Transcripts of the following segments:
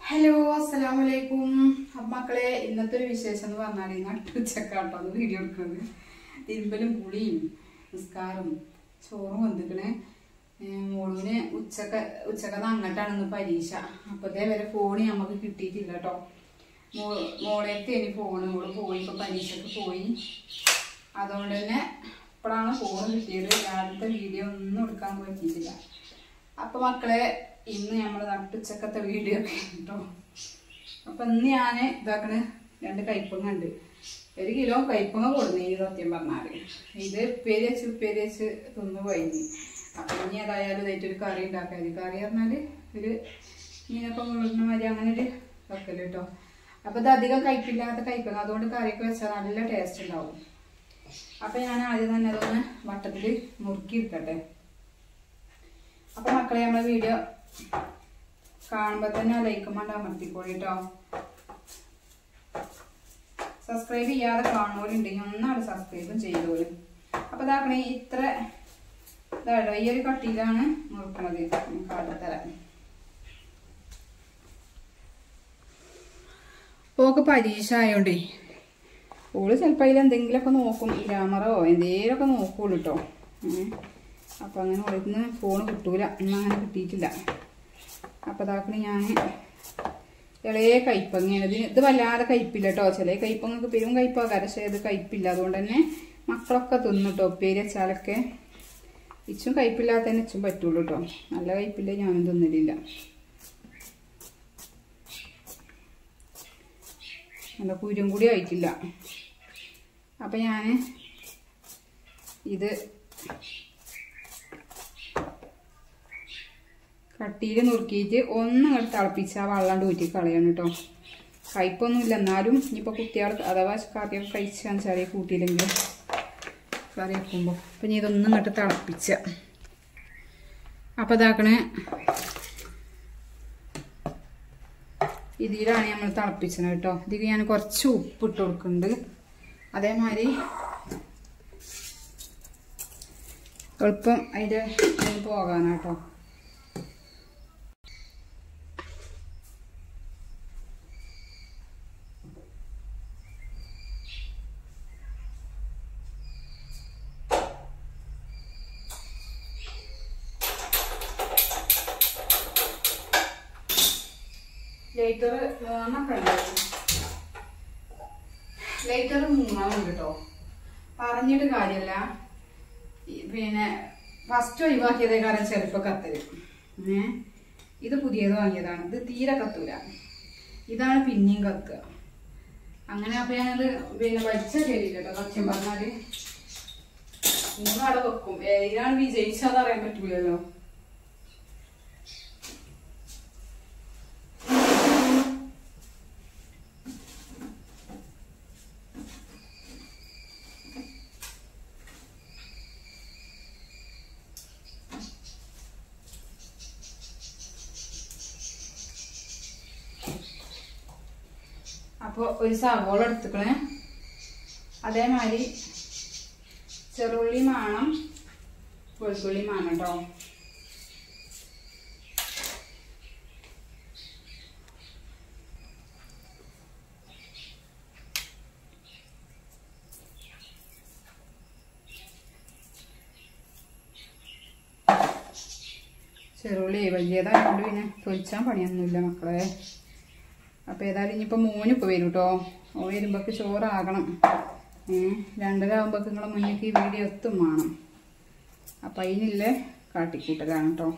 Hello അസ്സലാമലൈക്കും. മക്കളെ, ഇന്നത്തെ ഒരു വിശേഷം എന്ന് പറഞ്ഞാൽ നട്ടുച്ചക്കാട്ടോ അത് വീഡിയോ എടുക്കുന്നത്. തിരുമ്പലും കുളിയും നിസ്കാരവും ചോറും വന്നിക്കണേ. മോളിന് ഉച്ചക്കത് അങ്ങോട്ടാണ് ഇന്ന് പരീക്ഷ. അപ്പത്തേ വരെ ഫോണ് നമുക്ക് കിട്ടിയിട്ടില്ല കേട്ടോ. മോളേക്ക് ഇനി ഫോണ് മോള് പോയി, ഇപ്പൊ പരീക്ഷക്ക് പോയി. അതുകൊണ്ട് തന്നെ ഇപ്പോഴാണ് ഫോൺ കിട്ടിയത്. രാവിലത്തെ വീഡിയോ ഒന്നും എടുക്കാൻ പറ്റിയിട്ടില്ല. അപ്പൊ മക്കളെ, ഇന്ന് നമ്മൾ നട്ടുച്ചക്കത്തെ വീഡിയോ ഒക്കെ കേട്ടോ. അപ്പൊ ഇന്ന് ഞാൻ ഇതാക്കണ 2 കയ്പങ്ങ ഉണ്ട്. 1 കിലോ കയ്പങ്ങ കൊടുന്നു സത്യം പറഞ്ഞാല്. ഇത് ഉപ്പേരി വെച്ച് തിന്നു കഴിഞ്ഞു. അപ്പൊ ഇനി ഏതായാലും ഇതായിട്ടൊരു കറി ഉണ്ടാക്കാൻ. കറി പറഞ്ഞാല് ഒരു മീനൊക്കെ മുഴുന്ന മാതിരി അങ്ങനെ ഒരു വെക്കല് കേട്ടോ. അപ്പൊ ഇത് അധികം കയ്പില്ലാത്ത കയ്പങ്ങ, അതുകൊണ്ട് കറിയൊക്കെ വെച്ചാൽ നല്ല ടേസ്റ്റ് ഉണ്ടാവും. അപ്പൊ ഞാൻ ആദ്യം തന്നെ അതൊന്ന് വട്ടത്തില് മുറുക്കി എടുക്കട്ടെ. അപ്പൊ മക്കളെ, നമ്മളെ വീഡിയോ കാണുമ്പോ തന്നെ ലൈക്ക് മണ്ട അമർത്തിക്കോളി കേട്ടോ. സബ്സ്ക്രൈബ് ചെയ്യാതെ കാണുമ്പോഴുണ്ടെങ്കിൽ ഒന്നാണ് സബ്സ്ക്രൈബും ചെയ്തോളും. അപ്പൊ ഇതാക്കണേ, ഇത്ര ഇതാട്ടോ, ഈ ഒരു കട്ടിയിലാണ് മുറുക്കണത്. കാട്ടിത്തരാം. ഓക്ക് പരീക്ഷ ആയോണ്ടേ ഓള് ചിലപ്പോൾ അതിൽ എന്തെങ്കിലുമൊക്കെ നോക്കും, ഗ്രാമറോ എന്തെങ്കിലുമൊക്കെ നോക്കുള്ളൂ കേട്ടോ. അപ്പൊ അങ്ങനെ ഓളിന്ന് ഫോണ് കിട്ടൂല, അങ്ങനെ കിട്ടിയിട്ടില്ല. അപ്പൊ ഇതാക്കണേ, ഞാൻ ഇളയ കയ്പങ്ങയാണ്. ഇത് വല്ലാതെ കയ്പില്ല കേട്ടോ. ചില കയ്പങ്ങൾക്ക് പെരും കയ്പാകാം, പക്ഷെ ഇത് കയ്പില്ല. അതുകൊണ്ട് തന്നെ മക്കളൊക്കെ തിന്നിട്ടോ. ഉപ്പേരി വെച്ചാലൊക്കെ ഇച്ചും കയ്പില്ലാത്തതിന് ഇച്ചും പറ്റുള്ളൂ കേട്ടോ. നല്ല കയ്പില്ല ഞാനും തിന്നിട്ടില്ല. നല്ല കുരും കൂടി ആയിട്ടില്ല. അപ്പൊ ഞാൻ ഇത് കട്ടിയിൽ നുറുക്കിയിട്ട് ഒന്നങ്ങോട്ട് തിളപ്പിച്ച് ആ വെള്ളം ഊറ്റി കളയണം കേട്ടോ. കയ്പൊന്നുമില്ല. എന്നാലും ഇനിയിപ്പോൾ കുട്ടികൾ അഥവാ കറിയൊക്കെ കഴിച്ചാൽ ചെറിയ കൂട്ടിയില്ലെങ്കിൽ കറി വെക്കുമ്പോൾ അപ്പം ഇനി ഇതൊന്നും ഇങ്ങോട്ട് തിളപ്പിച്ച. അപ്പം ഇതാക്കണേ, ഇതിലാണ് നമ്മൾ തിളപ്പിച്ചത് കേട്ടോ. ഇതിൽ ഞാൻ കുറച്ച് ഉപ്പിട്ട് കൊടുക്കുന്നുണ്ട്. അതേമാതിരി എളുപ്പം അതിൻ്റെ പോകാനാട്ടോ. ലൈറ്റർ 3 കേട്ടോ. പറഞ്ഞിട്ട് കാര്യമല്ല, പിന്നെ ഫസ്റ്റ് ഒഴിവാക്കിയതേ കാരണം ചിലപ്പോൾ കത്തല്. ഇത് പുതിയത് വാങ്ങിയതാണ്. ഇത് തീരെ കത്തൂല. ഇതാണ് പിന്നെയും കത്തുക. അങ്ങനെ അപ്പൊ ഞാനത് പിന്നെ വലിച്ച ശരിയില്ല കേട്ടോ. സത്യം പറഞ്ഞാല് 3 അവിടെ വെക്കും. ഏതിനാണ് വിജയിച്ചത് അറിയാൻ പറ്റൂലല്ലോ. അപ്പോൾ ഒരു സവോള എടുത്തുക്കണേ. അതേമാതിരി ചെറുള്ളി വേണം, വെളുത്തുള്ളി വേണം കേട്ടോ. ചെറുള്ളി വലിയതായതുകൊണ്ട് പിന്നെ തൊലിച്ചാൻ പണിയൊന്നുമില്ല മക്കളെ. അപ്പം ഏതായാലും ഇനിയിപ്പോൾ മോനിപ്പോൾ വരും കേട്ടോ. ഓ വരുമ്പോൾക്ക് ചോറാകണം. 2:30 ആകുമ്പോൾക്ക് നിങ്ങളെ മുന്നിലേക്ക് ഈ വീഡിയോ എത്തും വേണം. അപ്പം അതിനില്ലേ കാട്ടിക്കൂട്ടലാണ് കേട്ടോ.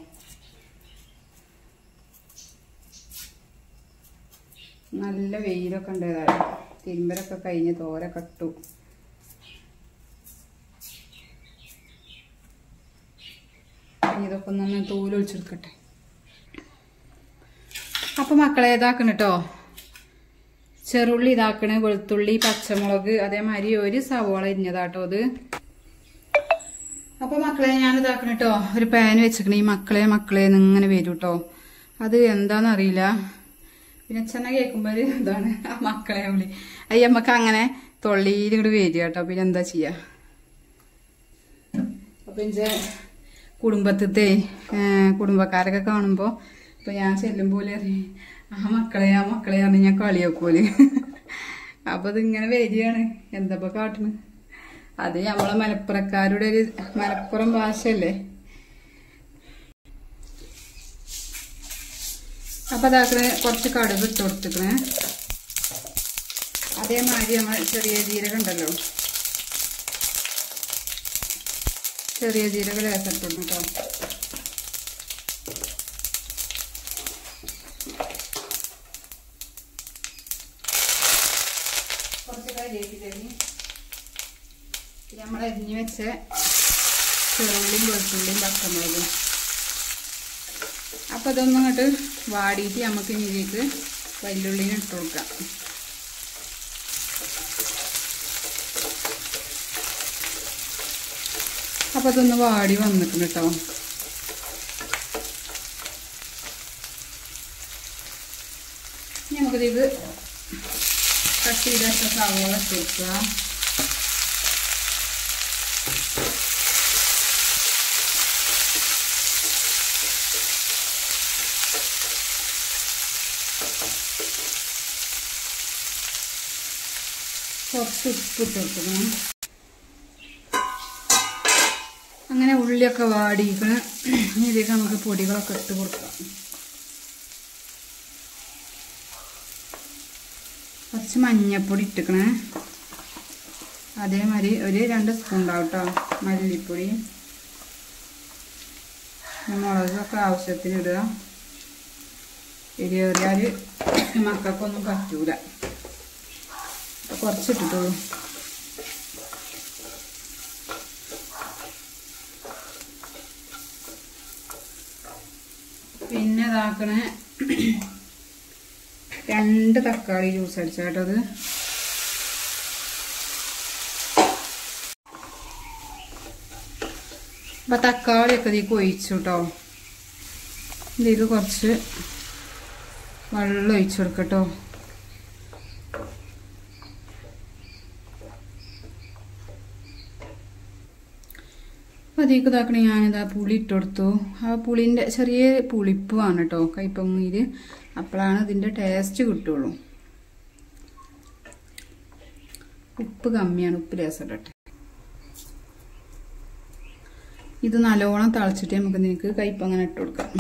നല്ല വെയിലൊക്കെ ഉണ്ട്. ഏതായാലും തിരുമ്പലൊക്കെ കഴിഞ്ഞ് തോരൊക്കെ ഇട്ടു. ഇതൊക്കെ ഒന്ന് തൂലൊഴിച്ചെടുക്കട്ടെ. അപ്പം മക്കളെ ഇതാക്കണം കേട്ടോ. ചെറുള്ളി ഇതാക്കണ്, വെളുത്തുള്ളി, പച്ചമുളക്, അതേമാതിരി ഒരു സവോള ഇരിഞ്ഞതാട്ടോ അത്. അപ്പൊ മക്കളെ ഞാൻ ഇതാക്കണം കേട്ടോ. ഒരു പാൻ വെച്ചിക്കണ. ഈ മക്കളെ ഇങ്ങനെ വരും കേട്ടോ. അത് എന്താന്നറിയില്ല. പിന്നെ ചെന്ന കേൾക്കുമ്പോ ഇതാണ് ആ മക്കളെ വിളി. അയ്യമ്മക്ക് അങ്ങനെ തൊള്ളിയിൽ ഇങ്ങോട്ട് വരിക കേട്ടോ. പിന്നെ എന്താ ചെയ്യാ. അപ്പൊ കുടുംബത്തിലത്തെ കുടുംബക്കാരൊക്കെ കാണുമ്പോ അപ്പൊ ഞാൻ ചെല്ലുമ്പോലെ ആ മക്കളെ പറഞ്ഞ് ഞാൻ കളിയാക്കൂല്. അപ്പൊ ഇതിങ്ങനെ വരികയാണ്. എന്താ കാട്ടണ്? അത് നമ്മളെ മലപ്പുറക്കാരുടെ ഒരു മലപ്പുറം ഭാഷയല്ലേ. അപ്പൊ അതാക്കണ കുറച്ച് കടുക് ഇട്ട് കൊടുത്തിക്കണേ. അതേമാതിരി നമ്മൾ ചെറിയ ജീരകം ഉണ്ടല്ലോ, ചെറിയ ജീരകം ലേശിട്ടുണ്ട് കേട്ടോ. കുറച്ച് കരിയേപ്പിലേക്ക് നമ്മൾ അരിഞ്ഞു വെച്ച ചെറുള്ളിയും വെളുത്തുള്ളിയും പച്ചമുളകും. അപ്പൊ അതൊന്നും ഇങ്ങോട്ട് വാടിയിട്ട് നമുക്ക് ഇതിലേക്ക് വല്യുള്ളിനെ ഇട്ട് കൊടുക്കാം. അപ്പൊ അതൊന്ന് വാടി വന്നിട്ടുണ്ട് കേട്ടോ. നമുക്കിത് കട്ട് ചെയ്ത സവാള ചേർക്കുക. കുറച്ച് ഉപ്പിട്ട് കൊടുക്കണം. അങ്ങനെ ഉള്ളിയൊക്കെ വാടിയിരിക്കണം. ഇതിലേക്ക് നമുക്ക് പൊടികളൊക്കെ ഇട്ട് കൊടുക്കാം. കുറച്ച് മഞ്ഞപ്പൊടി ഇട്ടിക്കണേ. അതേമാതിരി ഒരു 2 സ്പൂൺ ഉണ്ടാവും കേട്ടോ മല്ലിപ്പൊടി. മുളകൊക്കെ ആവശ്യത്തിന് ഇടുക. എരിയേറിയാൽ മക്കൾക്കൊന്നും പറ്റൂല. കുറച്ചിട്ടിട്ടുള്ളൂ. പിന്നെ ഇതാക്കണേ 2 തക്കാളി ജ്യൂസ് അടിച്ചാട്ടത്. അപ്പൊ തക്കാളിയൊക്കെ ഇതിലേക്ക് ഒഴിച്ചു കേട്ടോ. ഇതിലേക്ക് കുറച്ച് വെള്ളം ഒഴിച്ചു കൊടുക്കട്ടോ. അപ്പോൾ അതിലേക്ക് ഇതാക്കണേ ഞാനിതാ പുളി ഇട്ട് കൊടുത്തു. ആ പുളിൻ്റെ ചെറിയ പുളിപ്പുമാണ് കേട്ടോ കയ്പങ്ങയിൽ. അപ്പോഴാണ് ഇതിൻ്റെ ടേസ്റ്റ് കിട്ടുള്ളൂ. ഉപ്പ് കമ്മിയാണ്, ഉപ്പ് ലേശം ഇടട്ടെ. ഇത് നല്ലോണം തിളച്ചിട്ട് നമുക്ക് ഇതിലേക്ക് കയ്പങ്ങനെ ഇട്ട് കൊടുക്കാം.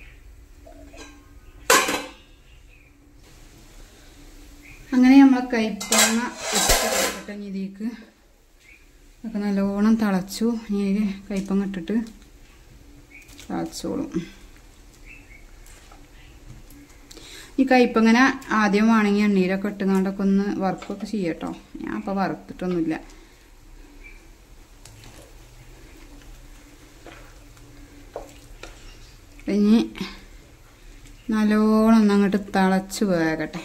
അങ്ങനെ നമ്മളെ കയ്പങ്ങ ഇട്ട് കൊടുക്കട്ടെ. ഇതിലേക്ക് ഒക്കെ നല്ലോണം തിളച്ചു. ഇനി കയ്പങ്ങ ഇട്ടിട്ട് തിളച്ചോളും. ഈ കയ്പങ്ങനെ ആദ്യം വേണമെങ്കിൽ എണ്ണീരൊക്കെ ഇട്ടുകൊണ്ടൊക്കെ ഒന്ന് വറുക്കൊക്കെ ചെയ്യട്ടോ. ഞാൻ അപ്പോൾ വറുത്തിട്ടൊന്നുമില്ല. ഇനി നല്ലോണം ഒന്നങ്ങോട്ട് തിളച്ച് വേകട്ടെ.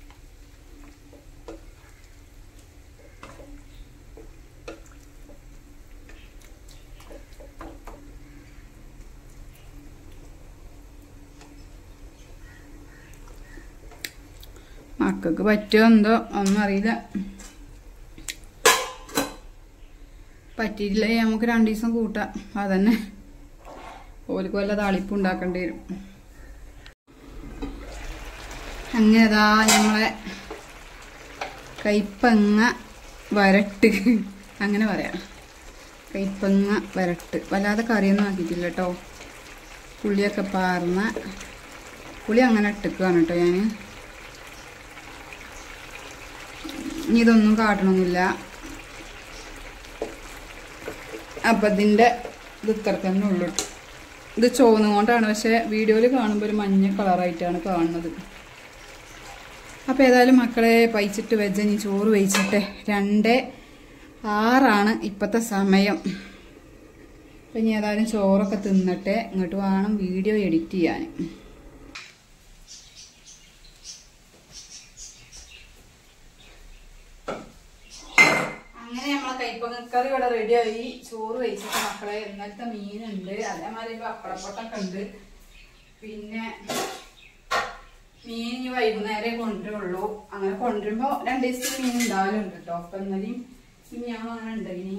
മക്കൾക്ക് പറ്റുമോ എന്തോ ഒന്നും അറിയില്ല. പറ്റിയില്ലേ നമുക്ക് 2 ദിവസം കൂട്ടാം. അതന്നെ ഓർക്ക് വല്ല താളിപ്പ് ഉണ്ടാക്കേണ്ടി വരും. അങ്ങനെ അതാ നമ്മളെ കയ്പങ്ങ വരട്ട്, അങ്ങനെ പറയാം. കയ്പങ്ങ വരട്ട് വല്ലാതെ കറിയൊന്നും ആക്കിയിട്ടില്ല കേട്ടോ. പുളിയൊക്കെ പാർന്ന പുളി അങ്ങനെ ഇട്ടിക്കുകയാണ് കേട്ടോ ഞാൻ. ഇനി ഇതൊന്നും കാട്ടണമെന്നില്ല. അപ്പം ഇതിൻ്റെ ഇത് ഇത്ര തന്നെ ഉള്ളു. ഇത് ചുവന്നുകൊണ്ടാണ്, പക്ഷെ വീഡിയോയിൽ കാണുമ്പോൾ ഒരു മഞ്ഞ കളറായിട്ടാണ് കാണുന്നത്. അപ്പോൾ ഏതായാലും മക്കളെ പയിച്ചിട്ട് വെച്ച ഇനി ചോറ് വെച്ചിട്ടെ 2:06 ഇപ്പോഴത്തെ സമയം. അപ്പം ഇനി ഏതായാലും ചോറൊക്കെ തിന്നിട്ടെ ഇങ്ങോട്ട് വേണം വീഡിയോ എഡിറ്റ് ചെയ്യാൻ. അങ്ങനെ നമ്മളെ കയ്പങ്ങക്കറി ഇവിടെ റെഡിയായി. ചോറ് കഴിച്ചിട്ട് മക്കളെ ഇന്നലത്തെ മീനുണ്ട്, അതേമാതിരി പപ്പടപ്പൊട്ടൊക്കെ ഉണ്ട്. പിന്നെ മീൻ ഇനി വൈകുന്നേരം കൊണ്ടുവരുള്ളൂ. അങ്ങനെ കൊണ്ടുവരുമ്പോ 2 ദിവസത്തെ മീൻ ഉണ്ടാവലുണ്ട് കേട്ടോ. അപ്പൊ ഇന്നലെയും ഇനി ഞങ്ങൾ അങ്ങനെ ഉണ്ട്. ഇനി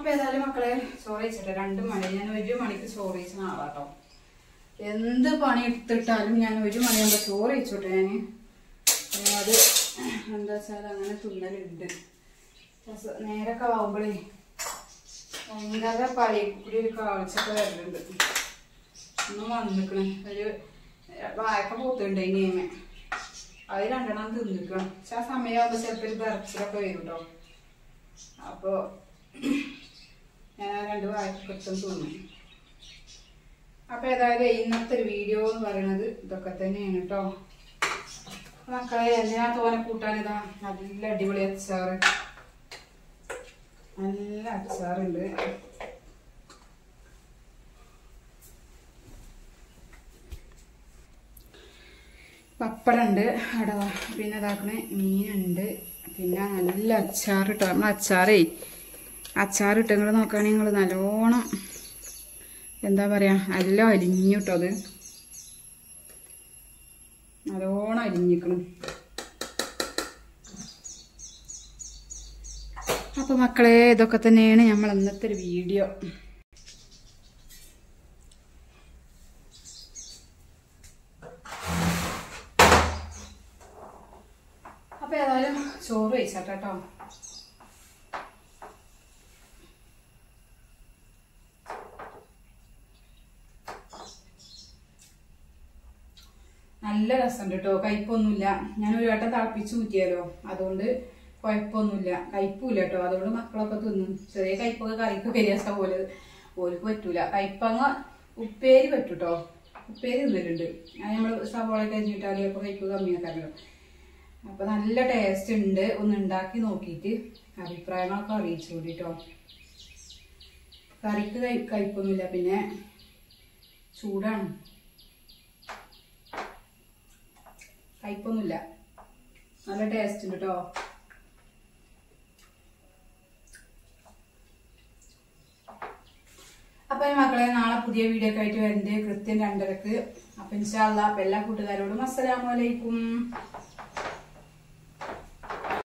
അപ്പൊ ഏതായാലും മക്കളെ ചോറ് വെച്ചിട്ട് 2 മണി, ഞാൻ 1 മണിക്ക് ചോറ് വെച്ച ആളാട്ടോ. എന്ത് പണി എടുത്തിട്ടാലും ഞാൻ 1 മണിയാകുമ്പോ ചോറ് വെച്ചോട്ടെ. അത് എന്താ വെച്ചാൽ അങ്ങനെ തിന്നലുണ്ട്. നേരൊക്കെ ആവുമ്പോഴേ ഭയങ്കര പഴയക്കൂടി ഒരു കാഴ്ചയൊക്കെ വരലുണ്ട്. ഒന്നും വന്നിക്കണേ ഒരു വായൊക്കെ പോത്തുണ്ട് ഇനിയമേ, അത് 2 തിന്നിക്കണം. പക്ഷെ ആ സമയമാകുമ്പോ ചിലപ്പോ ഒരു ബർച്ചിലൊക്കെ വരും കേട്ടോ. അപ്പൊ ഞാൻ 2 വായൊക്കെ കിട്ടും തിന്നും. അപ്പൊ ഏതായാലും ഇന്നത്തെ ഒരു വീഡിയോ എന്ന് പറയുന്നത് ഇതൊക്കെ തന്നെയാണ് കേട്ടോ മക്കളെ. എന്തിനാ തോനെ കൂട്ടാനിതാ നല്ല അടിപൊളി അച്ചാറ്, നല്ല അച്ചാറുണ്ട്. പപ്പടമുണ്ട് അവിടെ, പിന്നെ ഇതാക്കണേ മീനുണ്ട്, പിന്നെ നല്ല അച്ചാറിട്ടോ. നമ്മൾ അച്ചാറിട്ട് നിങ്ങൾ നോക്കുകയാണെങ്കിൽ നിങ്ങൾ നല്ലോണം എന്താ പറയാ എല്ലാം അരിഞ്ഞു കേട്ടോ. അത് നല്ലോണം അരിഞ്ഞിക്കണം. അപ്പൊ മക്കളെ ഇതൊക്കെ തന്നെയാണ് നമ്മൾ ഇന്നത്തെ ഒരു വീഡിയോ. അപ്പൊ ഏതായാലും ചോറ് കഴിച്ചാട്ടോ. നല്ല രസമുണ്ട് കേട്ടോ, കയ്പൊന്നുമില്ല. ഞാൻ ഒരു വട്ടം തിളപ്പിച്ച് ഊറ്റിയാലോ, അതുകൊണ്ട് കുഴപ്പമൊന്നുമില്ല, കയ്പില്ല കേട്ടോ. അതുകൊണ്ട് മക്കളൊക്കെ തിന്നും. ചെറിയ കയ്പൊക്കെ കറിക്ക് പരിയാസ പോലെ ഓർക്ക് പറ്റൂല. കയ്പങ്ങ ഉപ്പേരി പറ്റൂട്ടോ, ഉപ്പേരി തിന്നലുണ്ട്. നമ്മൾ സവാള കഴിഞ്ഞിട്ടാലും അപ്പൊ കയ്പ് കമ്മിയാക്കാമല്ലോ. അപ്പൊ നല്ല ടേസ്റ്റ് ഉണ്ട്. ഒന്ന് ഉണ്ടാക്കി നോക്കിയിട്ട് അഭിപ്രായങ്ങളൊക്കെ അറിയിച്ചു കൂടിട്ടോ. കറിക്ക് കയ്പൊന്നുമില്ല, പിന്നെ ചൂടാണ്, കയ്പൊന്നുമില്ല, നല്ല ടേസ്റ്റ് ഉണ്ട് കേട്ടോ. അപ്പൊ മക്കളെ നാളെ പുതിയ വീഡിയോ ഒക്കെ ആയിട്ട് വരുന്നുണ്ട് കൃത്യം 2:30. അപ്പൊ ഇൻഷാ അല്ലാഹ് എല്ലാ കൂട്ടുകാരോടും അസ്സലാമു അലൈക്കും.